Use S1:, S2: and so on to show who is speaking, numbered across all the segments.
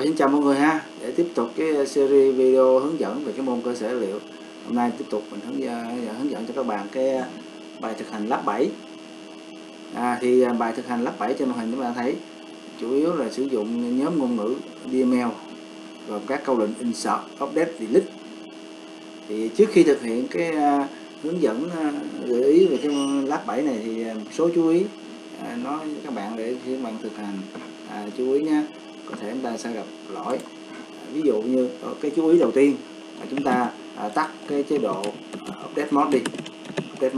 S1: Rồi, xin chào mọi người ha. Để tiếp tục cái series video hướng dẫn về cái môn cơ sở dữ liệu. Hôm nay tiếp tục mình hướng dẫn cho các bạn cái bài thực hành lab 7. Thì bài thực hành lab 7 trên màn hình chúng ta thấy chủ yếu là sử dụng nhóm ngôn ngữ DML gồm các câu lệnh insert, update, delete. Thì trước khi thực hiện cái hướng dẫn gợi ý về cái lab 7 này thì một số chú ý nói với các bạn để khi các bạn thực hành chú ý nhé. Có thể chúng ta sẽ gặp lỗi, ví dụ như cái chú ý đầu tiên là chúng ta tắt cái chế độ update mode đi. Update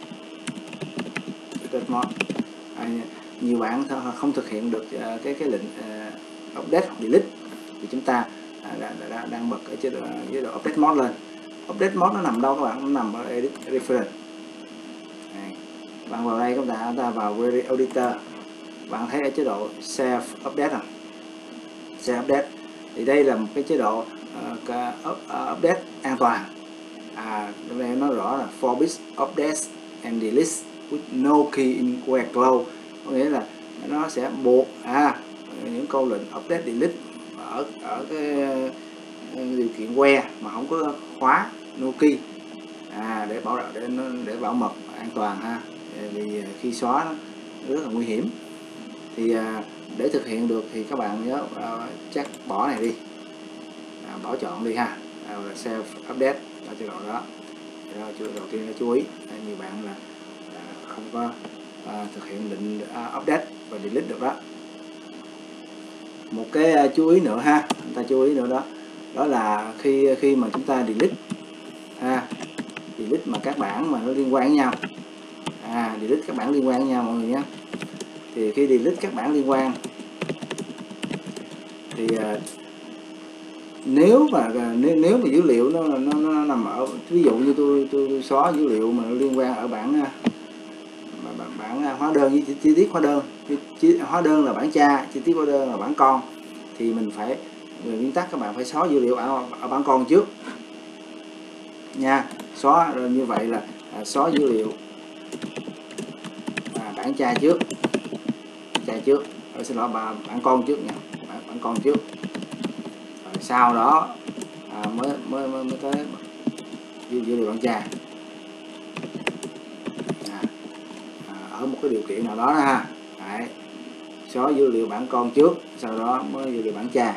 S1: mode nhiều bạn không thực hiện được cái lệnh update hoặc delete thì chúng ta đang bật ở chế độ update mode lên. Update mode nó nằm đâu các bạn? Nó nằm ở edit reference. Bạn vào đây chúng ta vào query editor, bạn thấy ở chế độ self update rồi. Self update thì đây là một cái chế độ update an toàn. Đây nó rõ là for bit updates and delete with no key in where close, có nghĩa là nó sẽ buộc những câu lệnh update delete ở cái điều kiện where mà không có khóa no key để bảo mật an toàn vì khi xóa nó rất là nguy hiểm. Thì để thực hiện được thì các bạn nhớ chắc bỏ này đi, bỏ chọn đi là self update ở chế độ đó. Đầu tiên là chú ý nhiều bạn là không có thực hiện lệnh update và delete được đó. Một cái chú ý nữa chúng ta chú ý nữa đó là khi mà chúng ta delete delete mà các bảng mà nó liên quan với nhau, delete các bảng liên quan với nhau mọi người nhé. Thì khi delete các bảng liên quan thì nếu mà dữ liệu nó nằm ở, ví dụ như tôi xóa dữ liệu mà nó liên quan ở bảng hóa đơn với chi tiết hóa đơn. Hóa đơn là bảng cha, chi tiết hóa đơn là bảng con, thì mình phải về nguyên tắc các bạn phải xóa dữ liệu ở bảng con trước nha. Xóa như vậy là xóa dữ liệu bảng cha trước, xin lỗi, bảng con trước nha, bảng con trước. Rồi sau đó mới tới dữ liệu bảng cha ở một cái điều kiện nào đó Đấy. Xóa dữ liệu bảng con trước, sau đó mới dữ liệu bảng cha.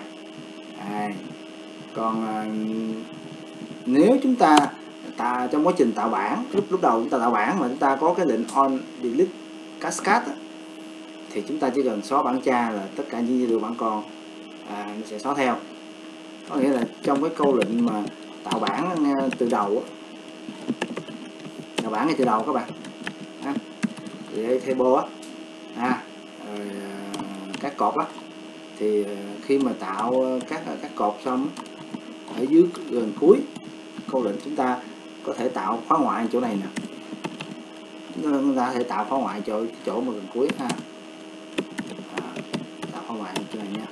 S1: Còn nếu chúng ta trong quá trình tạo bảng, lúc đầu chúng ta tạo bảng mà chúng ta có cái lệnh on delete cascade thì chúng ta chỉ cần xóa bảng cha là tất cả những dữ liệu bảng con nó sẽ xóa theo. Có nghĩa là trong cái câu lệnh mà tạo bảng từ đầu, tạo bảng ngay từ đầu các bạn, thì đây table các cột thì khi mà tạo các cột xong ở dưới gần cuối câu lệnh chúng ta có thể tạo khóa ngoại chỗ này nè, chúng ta có thể tạo khóa ngoại chỗ mà gần cuối tạo khóa ngoại chỗ này nha.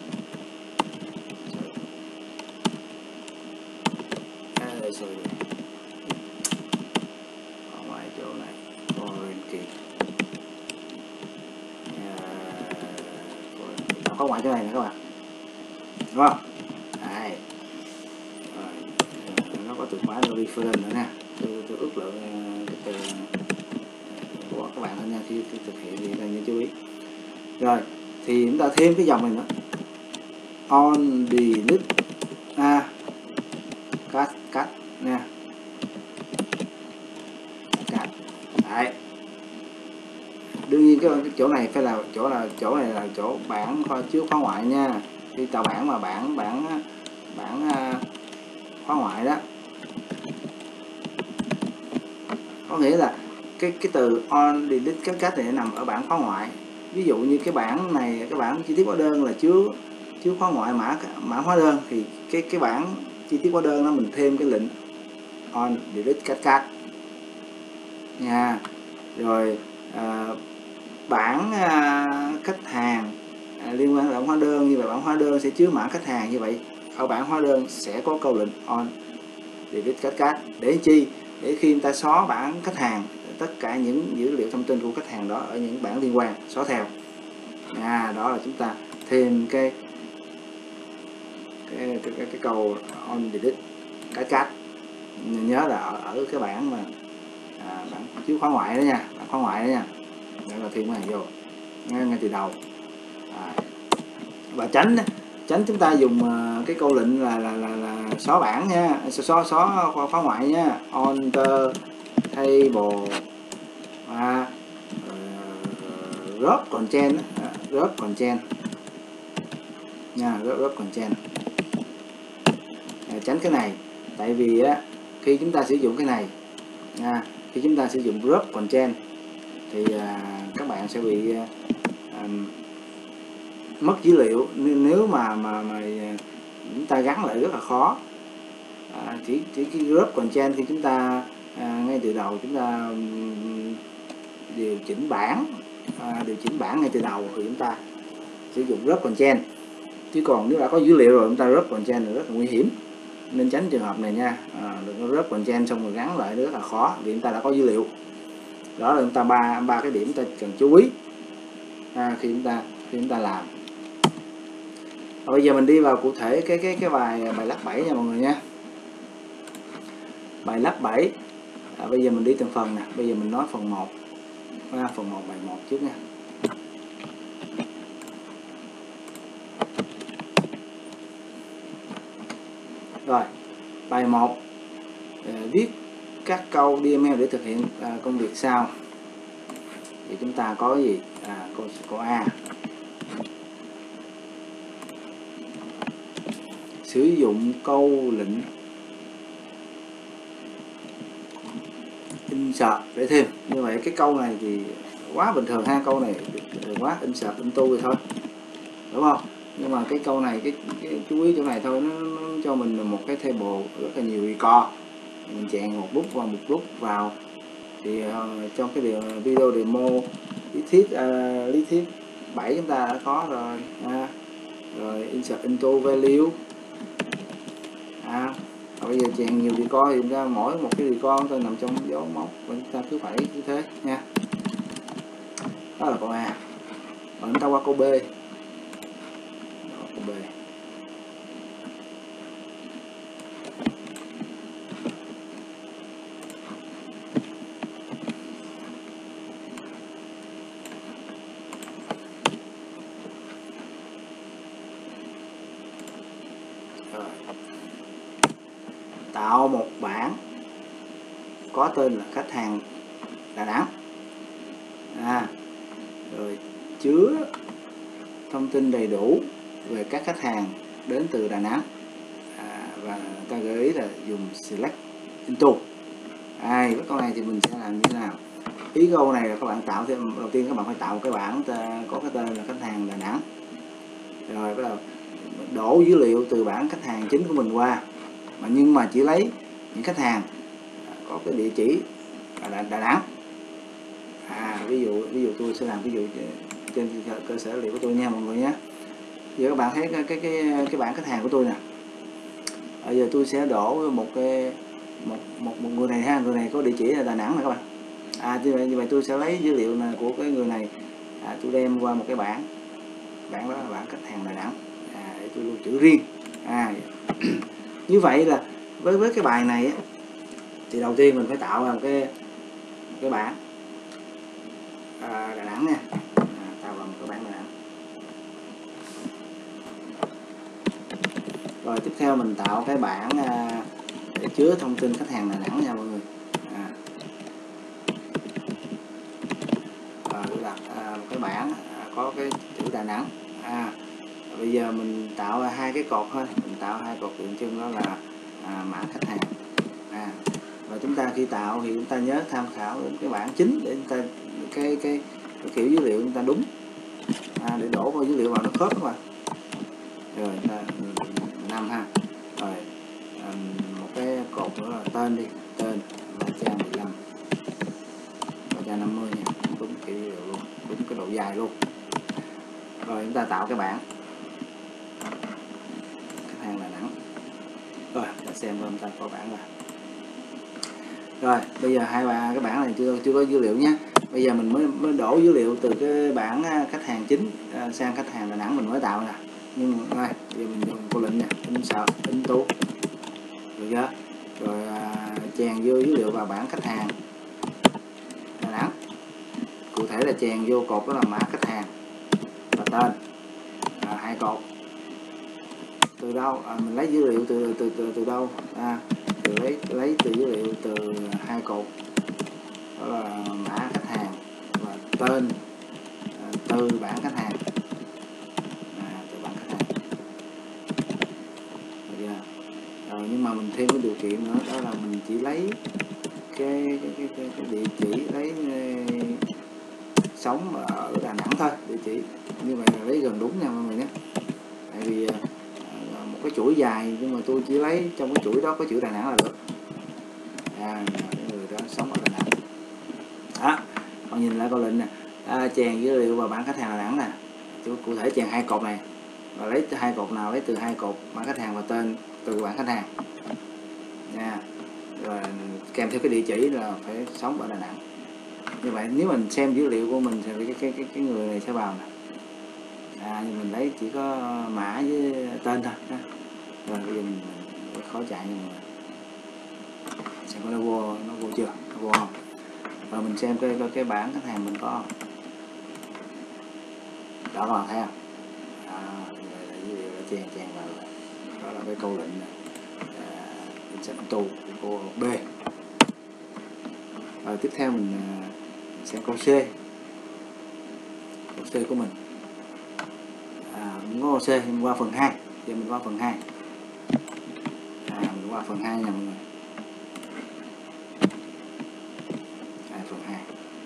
S1: Khóa ngoại chỗ này tạo khóa ngoại chỗ này nè các bạn, đúng không? Nó có từ khóa reference nữa nè, tôi ước lượng cái từ của các bạn thôi nha, khi thực hiện thì nên chú ý. Rồi thì chúng ta thêm cái dòng này nữa, on delete cut nha, đấy. Đương nhiên cái chỗ này phải là chỗ này là chỗ bảng chứa khóa ngoại nha. Khi tạo bảng mà bảng khóa ngoại đó, có nghĩa là cái từ on delete các này nằm ở bảng khóa ngoại. Ví dụ như cái bảng này, cái bảng chi tiết hóa đơn là chứa khóa ngoại mã hóa đơn, thì cái bảng chi tiết hóa đơn đó mình thêm cái lệnh on delete các nha. Rồi bảng khách hàng liên quan đến bảng hóa đơn, như vậy bảng hóa đơn sẽ chứa mã khách hàng, như vậy ở bảng hóa đơn sẽ có câu lệnh on delete các để chi? Để khi người ta xóa bảng khách hàng, tất cả những dữ liệu thông tin của khách hàng đó ở những bảng liên quan xóa theo. Đó là chúng ta thêm cái cái câu on delete cái cách nhớ là ở cái bảng mà bảng chiếu khóa ngoại đó nha, bảng khóa ngoại đó nha, để là thêm cái này vô ngay từ đầu. Và tránh chúng ta dùng cái câu lệnh là xóa bảng nha, xóa khóa ngoại nha, alter table drop content nha, drop content. Tránh cái này, tại vì khi chúng ta sử dụng cái này khi chúng ta sử dụng drop content thì các bạn sẽ bị mất dữ liệu nếu mà chúng ta gắn lại rất là khó. Chỉ cái drop content khi chúng ta ngay từ đầu chúng ta điều chỉnh bảng ngay từ đầu thì chúng ta sử dụng drop content, chứ còn nếu đã có dữ liệu rồi chúng ta drop content là rất là nguy hiểm, nên tránh trường hợp này nha. Đừng có drop content xong rồi gắn lại rất là khó vì chúng ta đã có dữ liệu. Đó là chúng ta ba cái điểm chúng ta cần chú ý khi chúng ta làm. Bây giờ mình đi vào cụ thể cái bài lắc bẫy nha mọi người nha. Bài lắc bẫy bây giờ mình đi từng phần nè. Bây giờ mình nói phần 1 phần 1 bài 1 trước nha. Rồi bài 1 viết các câu DML để thực hiện công việc sau. Thì chúng ta có cái gì? Câu A, sử dụng câu lệnh insert để thêm. Như vậy cái câu này thì quá bình thường ha, câu này quá insert into rồi thôi, đúng không? Nhưng mà cái câu này cái chú ý chỗ này thôi, nó cho mình một cái table rất là nhiều record, mình chèn một lúc vào thì trong cái video demo lý thuyết 7 chúng ta đã có rồi rồi insert into value bây giờ chèn nhiều record thì chúng ta mỗi một cái record chúng ta nằm trong dấu mốc và chúng ta cứ phải như thế nha. Đó là câu A. Rồi chúng ta qua câu B. Tạo một bảng có tên là khách hàng Đà Nẵng rồi chứa thông tin đầy đủ về các khách hàng đến từ Đà Nẵng và ta gợi ý là dùng select into. Cái câu này thì mình sẽ làm như thế nào? Ý câu này là các bạn tạo thêm, đầu tiên các bạn phải tạo một cái bảng có cái tên là khách hàng Đà Nẵng, rồi bắt đầu đổ dữ liệu từ bảng khách hàng chính của mình qua, nhưng mà chỉ lấy những khách hàng có cái địa chỉ là Đà Nẵng. Ví dụ tôi sẽ làm ví dụ trên cơ sở liệu của tôi nha mọi người nhé. Giờ các bạn thấy cái bảng khách hàng của tôi nè. Bây giờ tôi sẽ đổ một người này ha, người này có địa chỉ là Đà Nẵng nè các bạn. Như vậy tôi sẽ lấy dữ liệu này của cái người này, tôi đem qua một cái bảng đó là bảng khách hàng Đà Nẵng, để tôi lưu trữ riêng. Như vậy là với cái bài này thì đầu tiên mình phải tạo ra một cái bảng Đà Nẵng nha, tạo ra một cái bảng Đà Nẵng. Rồi tiếp theo mình tạo cái bảng để chứa thông tin khách hàng Đà Nẵng nha mọi người. Rồi đặt một cái bảng có cái chữ Đà Nẵng. Bây giờ mình tạo hai cái cột thôi, mình tạo hai cột tượng trưng đó là mã khách hàng. Và chúng ta khi tạo thì chúng ta nhớ tham khảo đến cái bảng chính để chúng ta cái kiểu dữ liệu chúng ta đúng, để đổ vào dữ liệu vào nó khớp các bạn. Rồi ta 5 ha. Rồi một cái cột nữa là tên đi, tên Bacha 15, Bacha 50 nha, đúng kiểu dữ liệu luôn, đúng cái độ dài luôn. Rồi chúng ta tạo cái bảng khách hàng Đà Nẵng. Rồi ta xem chúng ta có bảng rồi. Rồi bây giờ cái bảng này chưa có dữ liệu nhé. Bây giờ mình mới đổ dữ liệu từ cái bảng khách hàng chính sang khách hàng Đà Nẵng mình mới tạo nè. nhưng mà đây giờ mình dùng câu lệnh nè, insert into, được chưa? Rồi chèn vô dữ liệu vào bảng khách hàng Đà Nẵng, cụ thể là chèn vô cột đó là mã khách hàng và tên, hai cột. Từ đâu mình lấy dữ liệu từ đâu? Lấy từ dữ liệu từ hai cột, đó là mã khách hàng và tên từ bảng khách hàng, từ bảng khách hàng. Rồi, nhưng mà mình thêm cái điều kiện nữa, đó là mình chỉ lấy cái địa chỉ, lấy sống ở Đà Nẵng thôi, địa chỉ như vậy là lấy gần đúng nha mọi người nhé. Tại vì một cái chuỗi dài nhưng mà tôi chỉ lấy trong cái chuỗi đó có chữ Đà Nẵng là được. Người đó sống ở Đà Nẵng đó. Còn nhìn lại câu lệnh nè, chèn dữ liệu vào bảng khách hàng Đà Nẵng nè, cụ thể chèn hai cột này và lấy hai cột nào, lấy từ hai cột mã khách hàng và tên từ bảng khách hàng nha. Rồi kèm theo cái địa chỉ là phải sống ở Đà Nẵng. Như vậy nếu mình xem dữ liệu của mình thì cái người này sẽ vào nè. Nhưng mình lấy chỉ có mã với tên thôi. Rồi bây giờ mình khó chạy nhưng mà xem có nó vô chưa, nó vô không. Rồi mình xem cái bảng khách hàng mình có không. Đó các bạn thấy không? Là dữ liệu là chèn vào rồi. Đó là cái câu lệnh này. Insert into của B. Rồi tiếp theo mình xem câu C. Câu C của mình. Mình có câu C, mình qua phần 2. Giờ mình qua phần 2. Mình qua phần 2 nha mọi người. Phần 2.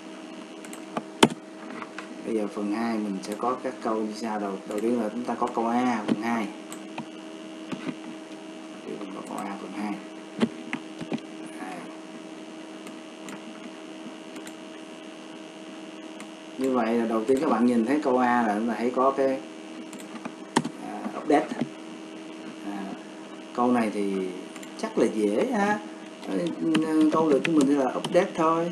S1: Bây giờ phần 2 mình sẽ có các câu như sau. Đầu tiên là chúng ta có câu A phần 2. Câu A phần 2. Như vậy là đầu tiên các bạn nhìn thấy câu A là chúng ta thấy có cái update. Câu này thì chắc là dễ ha. Câu lệnh của mình là update thôi.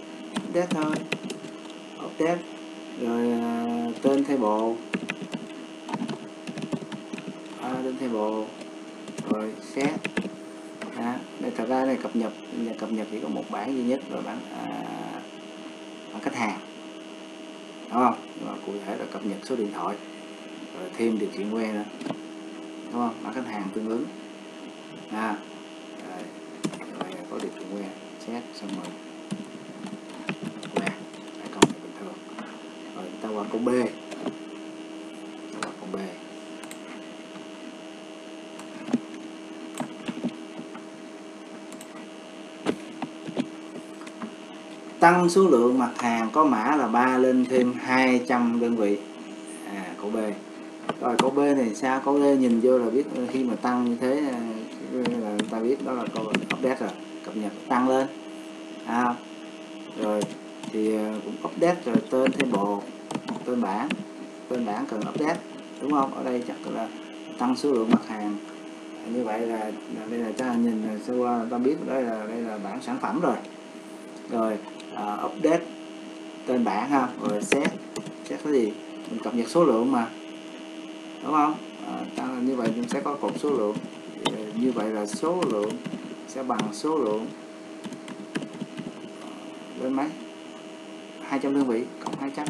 S1: Update. Rồi tên table. Tên table. Rồi set. Đây thật ra này cập nhật chỉ có một bảng duy nhất là bảng khách hàng. Đúng không? Và cụ thể là cập nhật số điện thoại, rồi thêm điều kiện que nữa, đúng không? Mã khách hàng tương ứng. Rồi có điều kiện que, set xong rồi que, câu này bình thường. Rồi ta qua câu B. Tăng số lượng mặt hàng có mã là 3 lên thêm 200 đơn vị. Câu B. Rồi câu B này sao? Câu B nhìn vô là biết khi mà tăng như thế là ta biết đó là câu update rồi, cập nhật tăng lên. Rồi thì cũng update rồi, tên table, tên bảng cần update, đúng không? Ở đây chắc là tăng số lượng mặt hàng. Như vậy là đây là ta nhìn sơ qua ta biết đây là bảng sản phẩm rồi. Rồi update tên bảng ha, rồi set cái gì, mình cập nhật số lượng mà, đúng không? Như vậy mình sẽ có cột số lượng. Như vậy là số lượng sẽ bằng số lượng lên mấy 200 đơn vị cộng 200.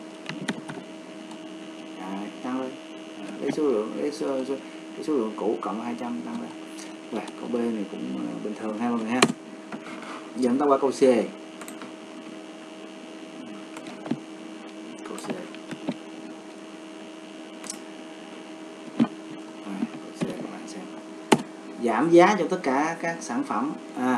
S1: Tăng lên. Lấy số lượng cũ cộng 200 tăng lên. Rồi câu B này cũng bình thường ha mọi người ha. Giờ chúng ta qua câu C. Giảm giá cho tất cả các sản phẩm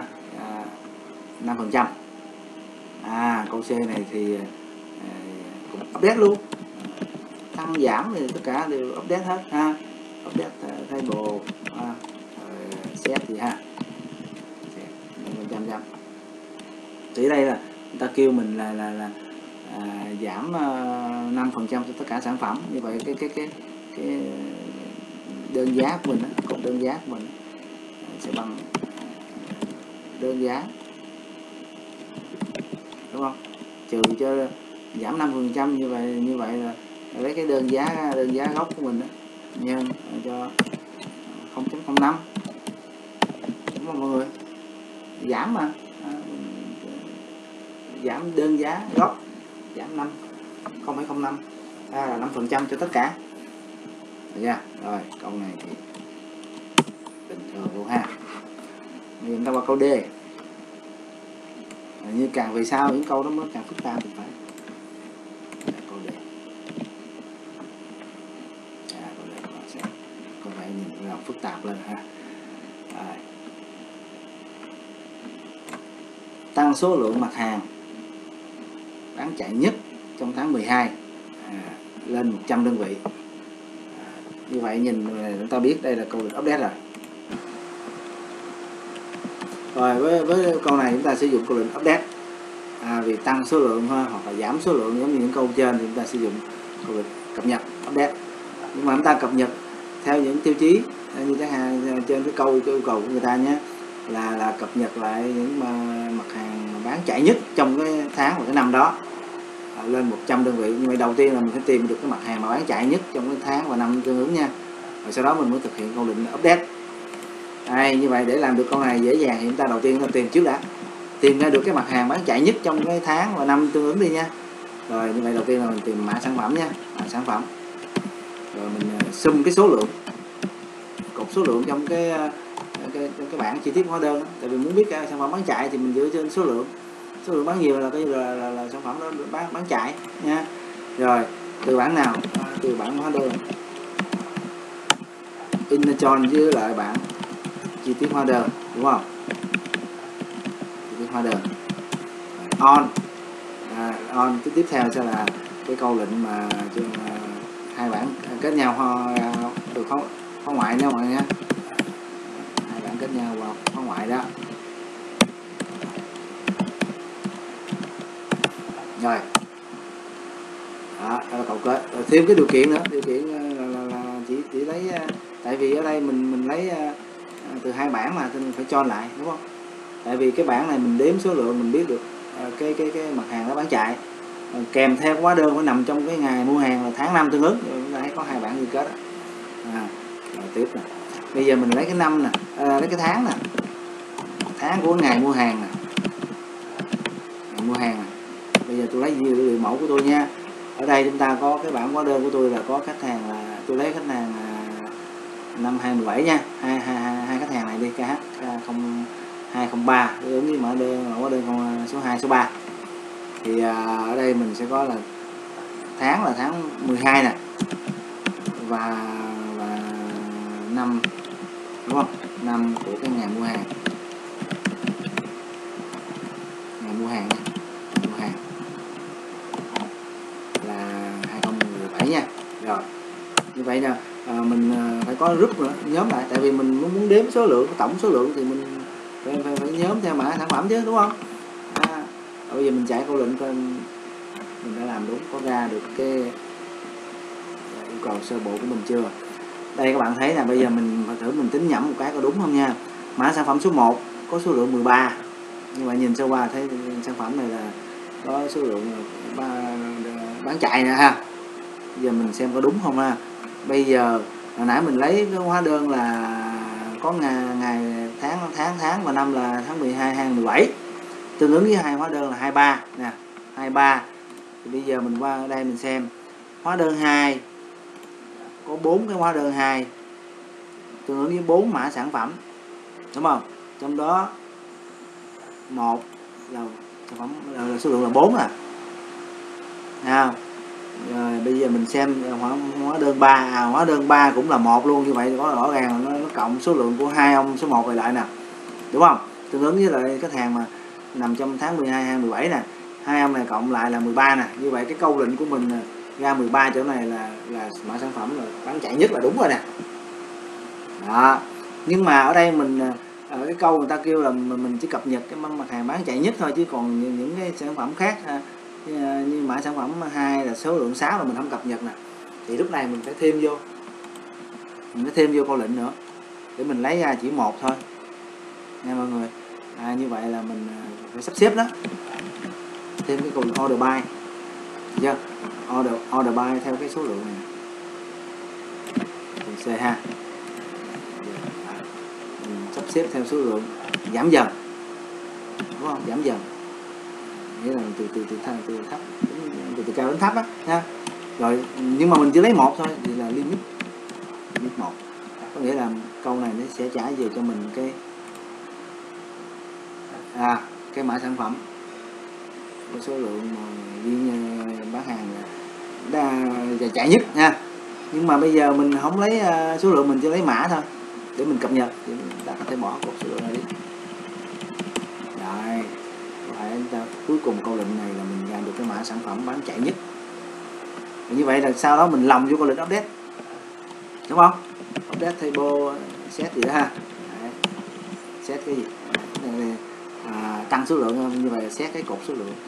S1: 5%. Câu C này thì cũng update luôn. Tăng giảm thì tất cả đều update hết ha. Update table, set gì ha. 5%. Thì đây là người ta kêu mình là giảm 5% cho tất cả sản phẩm. Như vậy cái đơn giá của mình, cột đơn giá của mình sẽ bằng đơn giá, đúng không? Trừ cho giảm 5% như vậy là lấy cái đơn giá gốc của mình đó. nhân cho 0.05, đúng không mọi người? Giảm mà, giảm đơn giá gốc, giảm 0,05, là 5% cho tất cả. Được chưa? Rồi câu này thì bình thường luôn ha. Bây giờ chúng ta qua câu D. Như càng về sau những câu đó mới càng phức tạp thì phải. Câu D. Câu D nó sẽ có vẻ nhìn nó phức tạp lên ha. Rồi. Tăng số lượng mặt hàng bán chạy nhất trong tháng 12 lên 100 đơn vị. Như vậy nhìn chúng ta biết đây là câu lệnh update rồi. Rồi với câu này chúng ta sử dụng câu lệnh update. Vì tăng số lượng hoặc là giảm số lượng giống như những câu trên thì chúng ta sử dụng câu lệnh cập nhật update. Nhưng mà chúng ta cập nhật theo những tiêu chí như thế trên cái câu yêu cầu của người ta nhé, là cập nhật lại những mặt hàng mà bán chạy nhất trong cái tháng và cái năm đó lên 100 đơn vị. Nhưng mà đầu tiên là mình phải tìm được cái mặt hàng mà bán chạy nhất trong cái tháng và năm tương ứng nha, rồi sau đó mình mới thực hiện câu lệnh update. Như vậy để làm được câu này dễ dàng thì chúng ta đầu tiên chúng ta tìm trước đã, tìm ra được cái mặt hàng bán chạy nhất trong cái tháng và năm tương ứng đi nha. Rồi như vậy đầu tiên là mình tìm mã sản phẩm nha, mã sản phẩm, rồi mình sum cái số lượng, cột số lượng trong cái bảng chi tiết hóa đơn đó. Tại vì muốn biết cái sản phẩm bán chạy thì mình dựa trên số lượng bán nhiều là sản phẩm đó bán chạy nha. Rồi từ bảng nào? Từ bảng hóa đơn Innochon với lại bảng chi tiết hóa đơn, đúng không? Chi tiết hóa đơn on tiếp theo sẽ là cái câu lệnh mà hai bảng kết nhau từ khóa ngoại nha mọi người nha, hai bảng kết nhau vào khóa ngoại đó. Rồi đó là câu kết. Rồi thêm cái điều kiện nữa, điều kiện là chỉ lấy, tại vì ở đây mình lấy từ hai bảng mà thì mình phải cho lại, đúng không? Tại vì cái bảng này mình đếm số lượng mình biết được cái mặt hàng đó bán chạy, kèm theo hóa đơn phải nằm trong cái ngày mua hàng là tháng năm tương ứng. Chúng ta thấy có hai bảng liên kết đó. Rồi tiếp nè, bây giờ mình lấy cái năm nè, lấy cái tháng nè, tháng của ngày mua hàng nè, ngày mua hàng nè. Bây giờ tôi lấy dữ liệu mẫu của tôi nha. Ở đây chúng ta có cái bảng hóa đơn của tôi là có khách hàng là tôi lấy khách hàng năm 2017 nha, hai khách hàng này đi, KH0203 giống như mở đơn hóa đơn số 2 số 3. Thì ở đây mình sẽ có là tháng là tháng 12 nè, và năm, đúng không? Năm của cái ngày mua hàng, ngày mua hàng nha, mua hàng là 2017 nha. Rồi như vậy nè, mình phải có group nữa, nhóm lại, tại vì mình muốn đếm số lượng, tổng số lượng thì mình phải nhóm theo mã sản phẩm chứ, đúng không? Bây giờ mình chạy câu lệnh coi mình đã làm đúng, có ra được cái yêu cầu sơ bộ của mình chưa. Đây các bạn thấy là bây giờ mình thử mình tính nhẩm một cái có đúng không nha. Mã sản phẩm số 1 có số lượng 13, nhưng mà nhìn sơ qua thấy sản phẩm này là có số lượng bán chạy nè ha. Bây giờ mình xem có đúng không ha. Bây giờ hồi nãy mình lấy cái hóa đơn là có ngày tháng và năm là tháng 12 2017, tương ứng với hai hóa đơn là 23 nè, 23. Thì bây giờ mình qua đây mình xem hóa đơn 2 có 4 cái hóa đơn 2 tương ứng với 4 mã sản phẩm, đúng không? Trong đó một là sản phẩm là số lượng là 4 nè. Nào, rồi bây giờ mình xem hóa đơn 3, hóa đơn 3 cũng là 1 luôn, như vậy có rõ ràng là nó cộng số lượng của hai ông số 1 này lại nè, đúng không? Tương ứng với lại khách hàng mà nằm trong tháng 12 2017 nè, hai ông này cộng lại là 13 nè. Như vậy cái câu lệnh của mình ra 13 chỗ này là mã sản phẩm là bán chạy nhất là đúng rồi nè. Đó. Nhưng mà ở đây mình ở cái câu người ta kêu là mình chỉ cập nhật cái mặt hàng bán chạy nhất thôi, chứ còn những cái sản phẩm khác như mã sản phẩm 2 là số lượng 6 là mình không cập nhật nè. Thì lúc này mình phải thêm vô, câu lệnh nữa để mình lấy ra chỉ một thôi nha mọi người. Như vậy là mình phải sắp xếp đó, thêm cái cụm order by, chưa? Order by theo cái số lượng này, C ha. Mình sắp xếp theo số lượng giảm dần, đúng không? Giảm dần, nghĩa là từ thấp từ cao đến thấp á nha. Rồi nhưng mà mình chỉ lấy một thôi thì là limit 1, có nghĩa là câu này nó sẽ trả về cho mình cái mã sản phẩm có số lượng mà viên bán hàng là chạy nhất nha. Nhưng mà bây giờ mình không lấy số lượng, mình chỉ lấy mã thôi để mình cập nhật, thì chúng ta có thể bỏ cột số lượng này đi. Rồi cuối cùng câu lệnh này là mình ra được cái mã sản phẩm bán chạy nhất. Như vậy là sau đó mình lồng vô câu lệnh update, đúng không? Update table set gì đó ha. Đấy. Set cái gì? Tăng số lượng, như vậy là set cái cột số lượng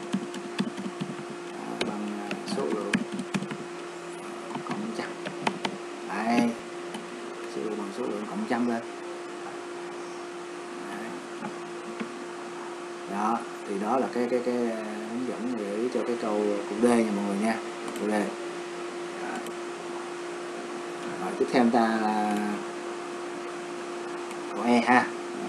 S1: bằng số lượng cộng trăm. Đấy. Số lượng bằng số lượng cộng trăm lên. Đấy. Đó, thì đó là cái hướng dẫn để cho cái câu cụm D nha mọi người nha. Cụm D. Rồi tiếp theo chúng ta câu E ha.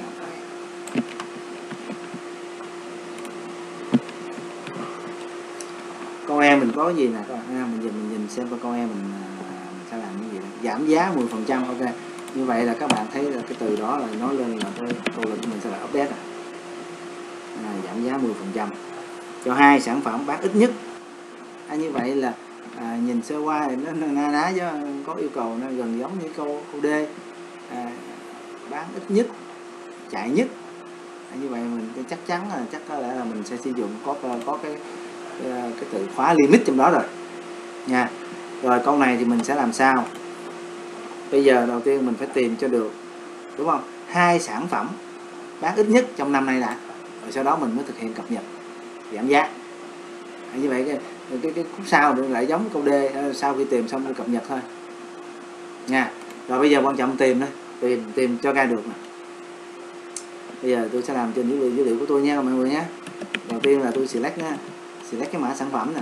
S1: Câu E mình có cái gì nè các bạn, mình nhìn xem câu E mình sẽ làm cái gì đó. Giảm giá 10%. Ok, như vậy là các bạn thấy là cái từ đó là nói lên là cái câu lệnh của mình sẽ là update giảm giá 10% cho 2 sản phẩm bán ít nhất. Như vậy là nhìn sơ qua thì nó na ná chứ có yêu cầu nó gần giống như câu D, bán ít nhất, chạy nhất. Như vậy mình chắc chắn là chắc có lẽ là mình sẽ sử dụng có cái từ khóa limit trong đó rồi nha. Rồi câu này thì mình sẽ làm sao? Bây giờ đầu tiên mình phải tìm cho được, đúng không, 2 sản phẩm bán ít nhất trong năm nay đã, rồi sau đó mình mới thực hiện cập nhật giảm giá. Như vậy cái khúc sau lại giống câu D, sau khi tìm xong rồi cập nhật thôi nha. Rồi bây giờ quan trọng tìm thôi, tìm cho ra được nè. Bây giờ tôi sẽ làm trên dữ liệu của tôi nha mọi người nhé. Đầu tiên là tôi select cái mã sản phẩm nè,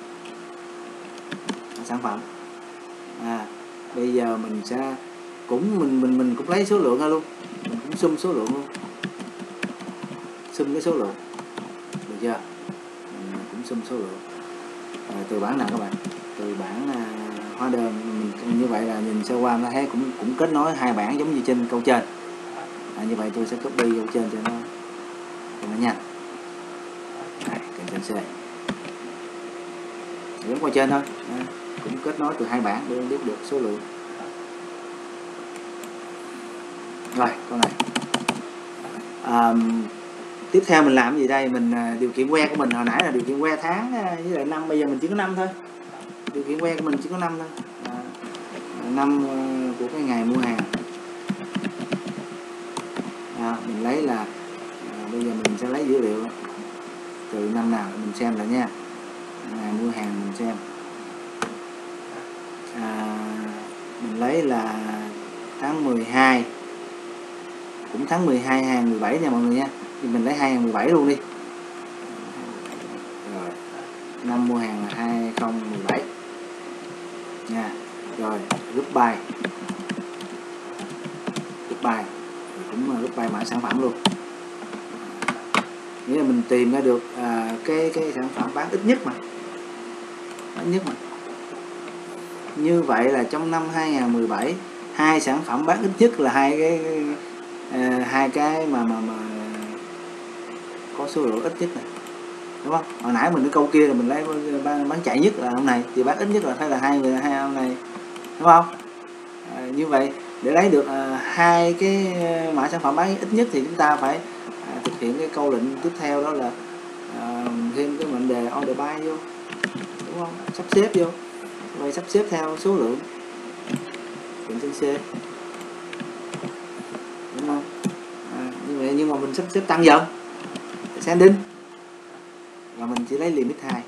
S1: sản phẩm. Bây giờ mình sẽ mình cũng lấy số lượng ra luôn, mình cũng sum số lượng luôn, sum cái số lượng, được chưa? Mình cũng sum số lượng. Từ bảng nào các bạn? Từ bảng hóa đơn. Mình như vậy là nhìn sơ qua nó thấy cũng kết nối 2 bảng giống như trên câu trên. Như vậy tôi sẽ copy câu trên cho nó nhanh. Ctrl C, giống qua trên thôi. Cũng kết nối từ 2 bảng để biết được số lượng. Rồi câu này tiếp theo mình làm gì đây? Mình điều kiện que của mình hồi nãy là điều kiện que tháng với lại năm, bây giờ mình chỉ có năm thôi. Điều kiện que của mình chỉ có năm thôi, năm của cái ngày mua hàng. Mình lấy là bây giờ mình sẽ lấy dữ liệu từ năm nào mình xem lại nha. Ngày mua hàng mình xem, mình lấy là tháng 12, cũng tháng 12 2017 nha mọi người nha. Thì mình lấy 2017 luôn đi. Rồi năm mua hàng là 2017 nha. Rồi group by cũng group by mã sản phẩm luôn. Nghĩa là mình tìm ra được cái sản phẩm bán ít nhất mà. Như vậy là trong năm 2017 2 sản phẩm bán ít nhất là hai cái mà có số lượng ít nhất này, đúng không? Hồi nãy mình cái câu kia là mình lấy bán chạy nhất là hôm này, thì bán ít nhất là phải là hai hôm này, đúng không? Như vậy để lấy được 2 cái mã sản phẩm bán ít nhất thì chúng ta phải thực hiện cái câu lệnh tiếp theo, đó là thêm cái mệnh đề order by vô, đúng không? Sắp xếp vô, vậy sắp xếp theo số lượng, Ctrl C, đúng không? Như vậy, nhưng mà mình sắp xếp tăng dần, sending, và mình chỉ lấy limit 2,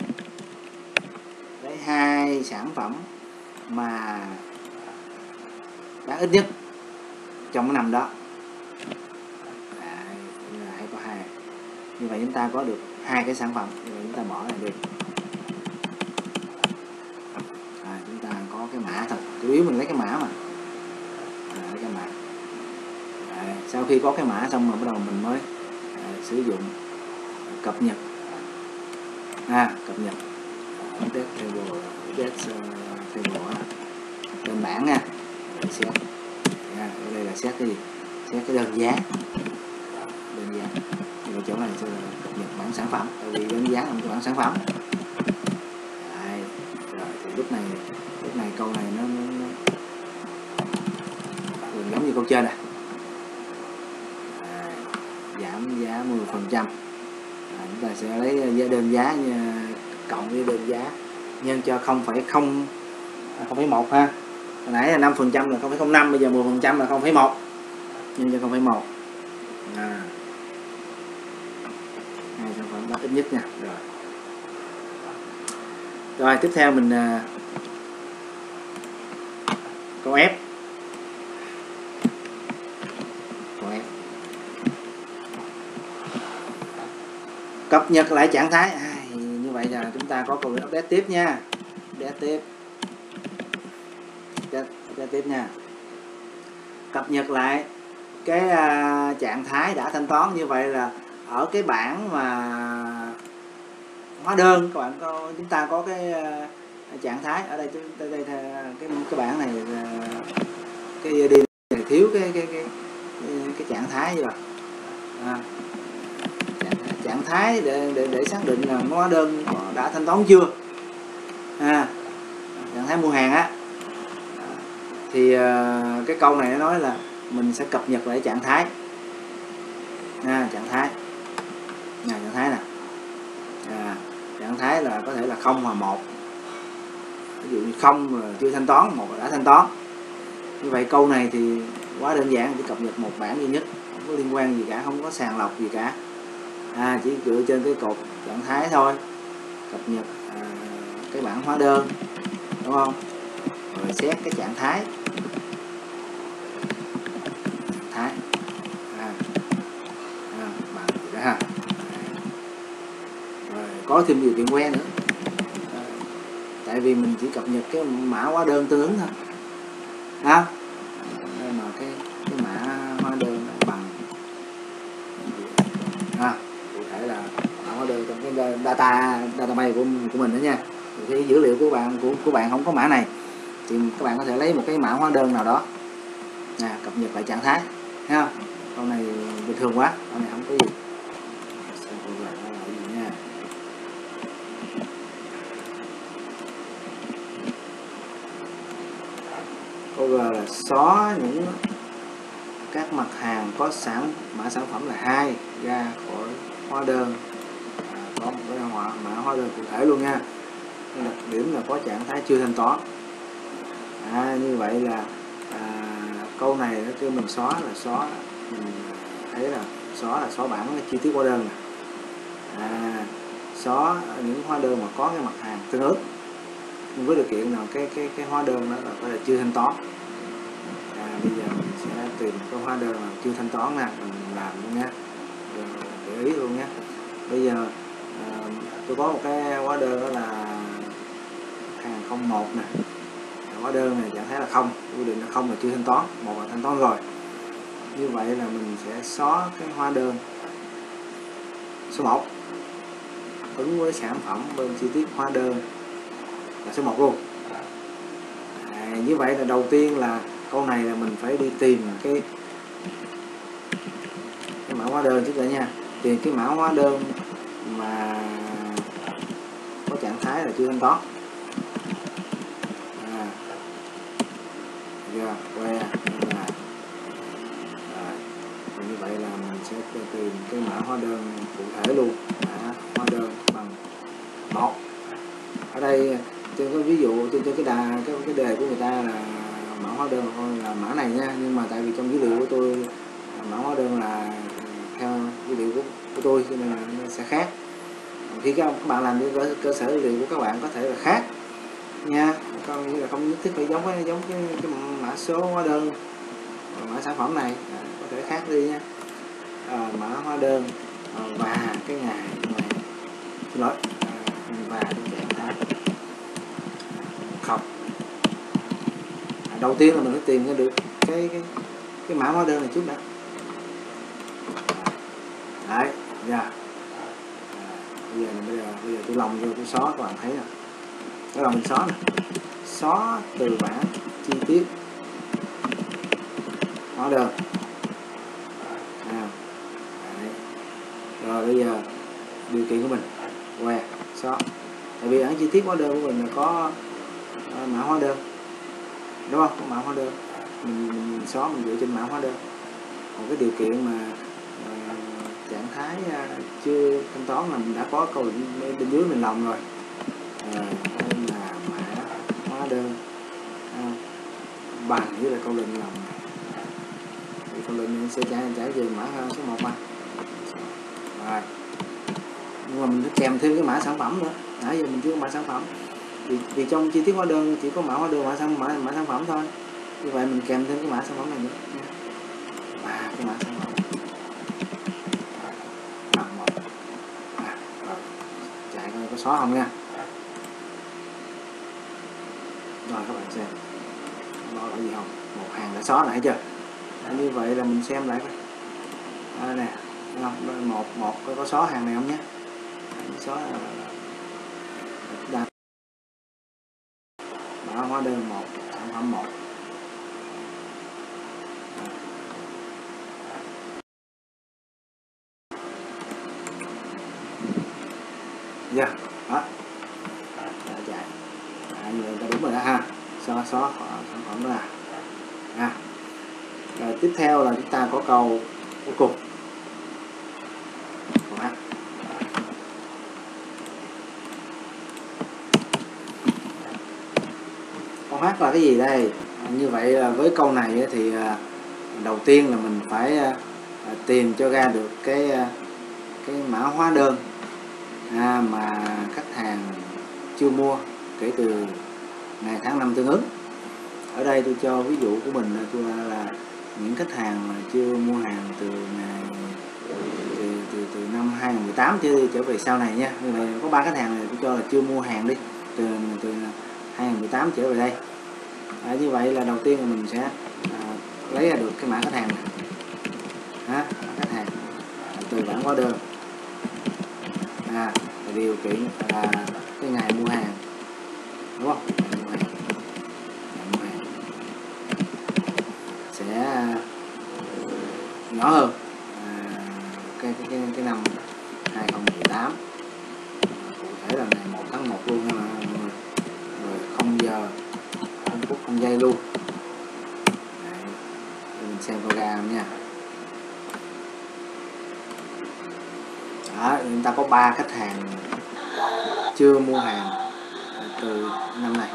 S1: lấy 2 sản phẩm mà bán ít nhất trong cái năm đó. Là hay có 2. Như vậy chúng ta có được 2 cái sản phẩm. Như vậy chúng ta bỏ này đi. Chúng ta có cái mã thôi, chủ yếu mình lấy cái mã mà. khi có cái mã xong rồi bắt đầu mình mới sử dụng cập nhật cập nhật update table, bên bảng nha. Set ở đây là set cái gì? Set cái đơn giá, nhưng mà chỗ này sẽ là cập nhật bảng sản phẩm, tại vì đơn giá là một cái bảng sản phẩm. Đấy. Rồi thì lúc này câu này nó giống như câu trên này. Giảm giá 10%. Chúng ta sẽ lấy đơn giá cộng với đơn giá nhân cho 0,1 ha. Hồi nãy là 5% là 0,05, bây giờ 10% là 0,1 nhân cho 0,1. Hai sản phẩm đó ít nhất nha. Rồi tiếp theo mình câu F. Cập nhật lại trạng thái. Như vậy là chúng ta có câu update tiếp nha. Update tiếp nha. Cập nhật lại cái trạng thái đã thanh toán. Như vậy là ở cái bảng mà hóa đơn các bạn chúng ta có cái trạng thái ở đây. Cái bảng này cái đi này thiếu cái trạng thái vậy. Trạng thái để xác định là hóa đơn đã thanh toán chưa. Trạng thái mua hàng á, thì cái câu này nó nói là mình sẽ cập nhật lại trạng thái. Trạng thái nè. Trạng thái là có thể là 0 hoặc 1. Ví dụ như 0 là chưa thanh toán, 1 là đã thanh toán. Như vậy câu này thì quá đơn giản, chỉ cập nhật một bảng duy nhất, không có liên quan gì cả, không có sàng lọc gì cả. Chỉ dựa trên cái cột trạng thái thôi, cập nhật cái bảng hóa đơn, đúng không? Rồi xét cái trạng thái bằng gì đó ha. Rồi có thêm điều kiện quen nữa, tại vì mình chỉ cập nhật cái mã hóa đơn tương ứng thôi. Nên mà cái mã hóa đơn bằng cụ thể là mã hóa đơn trong cái database của mình đó nha. Thì dữ liệu của bạn không có mã này thì các bạn có thể lấy một cái mã hóa đơn nào đó cập nhật lại trạng thái, thấy không? Câu này bình thường quá, câu này không có gì. Câu G là xóa những các mặt hàng có mã sản phẩm là 2 ra khỏi hóa đơn. Có một cái mã hóa đơn cụ thể luôn nha. Đặc điểm là có trạng thái chưa thanh toán. Như vậy là câu này nó kêu mình xóa mình thấy là xóa bảng chi tiết hóa đơn này. Xóa những hóa đơn mà có cái mặt hàng tương ứng, nhưng với điều kiện là cái hóa đơn đó là phải là chưa thanh toán. Bây giờ mình sẽ tìm cái hóa đơn là chưa thanh toán nè, mình làm luôn nha, để ý luôn nhé. Bây giờ tôi có một cái hóa đơn đó là hàng 01 nè. Hóa đơn này trạng thái là 0, quy định là 0 là chưa thanh toán, 1 là thanh toán rồi. Như vậy là mình sẽ xóa cái hóa đơn số 1 ứng với sản phẩm bên chi tiết hóa đơn là số 1 luôn. Như vậy là đầu tiên là câu này là mình phải đi tìm cái mã hóa đơn trước đã nha. Tìm cái mã hóa đơn mà có trạng thái là chưa thanh toán. Như vậy là mình sẽ tìm cái mã hóa đơn cụ thể luôn. Hóa đơn bằng 1. Ở đây trên cái ví dụ trên cái đề của người ta là mã hóa đơn là mã này nha, nhưng mà tại vì trong dữ liệu của tôi mã hóa đơn là theo dữ liệu của tôi cho nên là nó sẽ khác. Khi các bạn làm với cơ sở dữ liệu của các bạn có thể là khác nha, không nhất thiết phải giống cái mã số hóa đơn mã sản phẩm này, có thể khác đi nha. Mã hóa đơn và cái ngày và cái trạng thái không. Đầu tiên là mình phải tìm ra được cái mã hóa đơn này trước đã. Đấy, nha. Bây giờ tôi lòng vô tôi xóa, các bạn thấy nè, cái là mình xóa nè, xóa từ bảng chi tiết hóa đơn. Rồi bây giờ điều kiện của mình que xóa, tại vì bảng chi tiết hóa đơn của mình là có mã hóa đơn, đúng không? Có mã hóa đơn, mình xóa mình dựa trên mã hóa đơn. Còn cái điều kiện mà trạng thái chưa thanh toán là mình đã có câu lệnh bên dưới mình lòng rồi. Đây là mã hóa đơn bằng với là câu lệnh lòng. Câu lệnh sẽ trả về mã số 1 mà. Rồi. Nhưng mà mình phải kèm thêm cái mã sản phẩm nữa. Nãy giờ mình chưa có mã sản phẩm. Vì trong chi tiết hóa đơn chỉ có mã hóa đơn, mã sản phẩm thôi. Như vậy mình kèm thêm cái mã sản phẩm này nữa nha. Cái mã sản phẩm. Chạy coi có xóa không nha. Rồi các bạn xem. Đó là gì không? Một hàng đã xóa lại chưa? Như vậy là mình xem lại coi. Nè, một có xóa hàng này không nhé? Xóa là mã hóa đơn 1, sản phẩm 1. Dạ, đó. Đã chạy. Như vậy ta đúng rồi đó ha. Xóa sản phẩm đó là. Rồi tiếp theo là chúng ta có câu cuối cùng. Câu H là cái gì đây? Như vậy là với câu này thì đầu tiên là mình phải tìm cho ra được cái mã hóa đơn mà khách hàng chưa mua kể từ ngày tháng năm tương ứng. Ở đây tôi cho ví dụ của mình là những khách hàng mà chưa mua hàng từ năm 2018 trở về sau này nha. Như vậy có 3 khách hàng này tôi cho là chưa mua hàng đi từ 2018 trở về đây. Như vậy là đầu tiên là mình sẽ lấy ra được cái mã khách hàng này. Mã khách hàng từ bảng hóa đơn, điều kiện là cái ngày mua hàng, đúng không? Ngày mua hàng sẽ nhỏ hơn cái năm 2018, cụ thể là ngày 1 tháng 1 luôn nha mọi người. Rồi 0 giờ 0 phút 0 giây luôn. Đấy, mình xem program nha. Đó, chúng ta có 3 khách hàng chưa mua hàng từ năm này.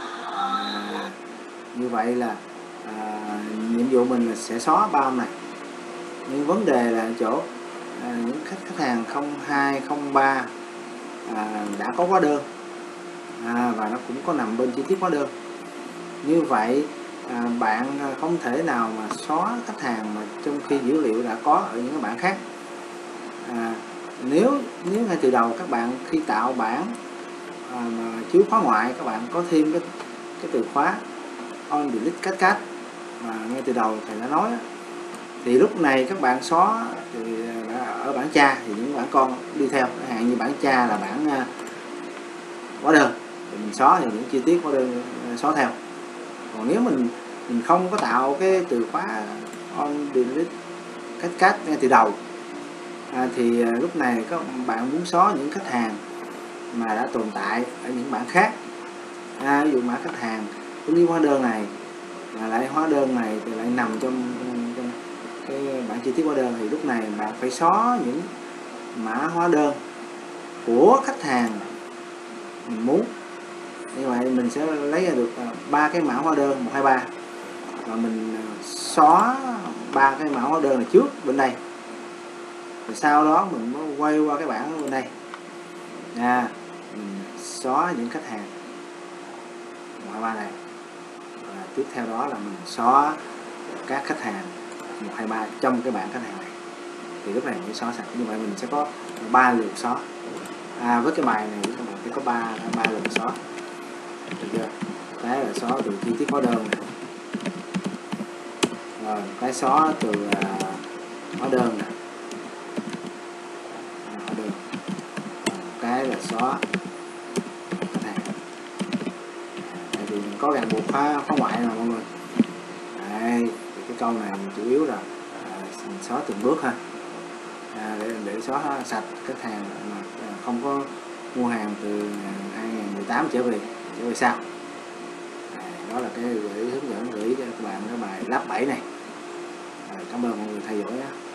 S1: Như vậy là nhiệm vụ mình là sẽ xóa 3 ông này. Nhưng vấn đề là chỗ những khách hàng 02, 03 đã có hóa đơn và nó cũng có nằm bên chi tiết hóa đơn. Như vậy bạn không thể nào mà xóa khách hàng mà trong khi dữ liệu đã có ở những cái bảng khác. Nếu ngay từ đầu các bạn khi tạo bảng mà chứa khóa ngoại, các bạn có thêm cái từ khóa on delete cat mà ngay từ đầu thầy đã nói, thì lúc này các bạn xóa thì ở bảng cha thì những bảng con đi theo, chẳng hạn như bảng cha là bảng hóa đơn thì mình xóa thì những chi tiết hóa đơn xóa theo. Còn nếu mình không có tạo cái từ khóa on delete cat ngay từ đầu thì lúc này các bạn muốn xóa những khách hàng mà đã tồn tại ở những bảng khác, ví dụ mã khách hàng ứng với hóa đơn này mà lại hóa đơn này thì lại nằm trong cái bảng chi tiết hóa đơn, thì lúc này bạn phải xóa những mã hóa đơn của khách hàng mình muốn. Như vậy mình sẽ lấy ra được 3 cái mã hóa đơn 1, 2, 3 và mình xóa 3 cái mã hóa đơn này trước bên đây, rồi sau đó mình mới quay qua cái bảng bên đây mình xóa những khách hàng 1, 2, 3 này, và tiếp theo đó là mình xóa các khách hàng 1, 2, 3 trong cái bảng khách hàng này, thì lúc này mới xóa sạch. Như vậy mình sẽ có 3 lượt xóa. Với cái bài này các bạn sẽ có 3 lượt xóa, được chưa? Cái là xóa từ chi tiết hóa đơn này, rồi cái xóa từ hóa đơn này, xóa khách hàng. Tại vì mình có ràng buộc khóa ngoại mà mọi người. Đấy, thì cái câu này chủ yếu là mình xóa từng bước ha, để xóa sạch khách hàng mà không có mua hàng từ 2018 trở về sau. Đó là cái hướng dẫn gửi cho các bạn cái bài lắp bẫy này. Cảm ơn mọi người theo dõi.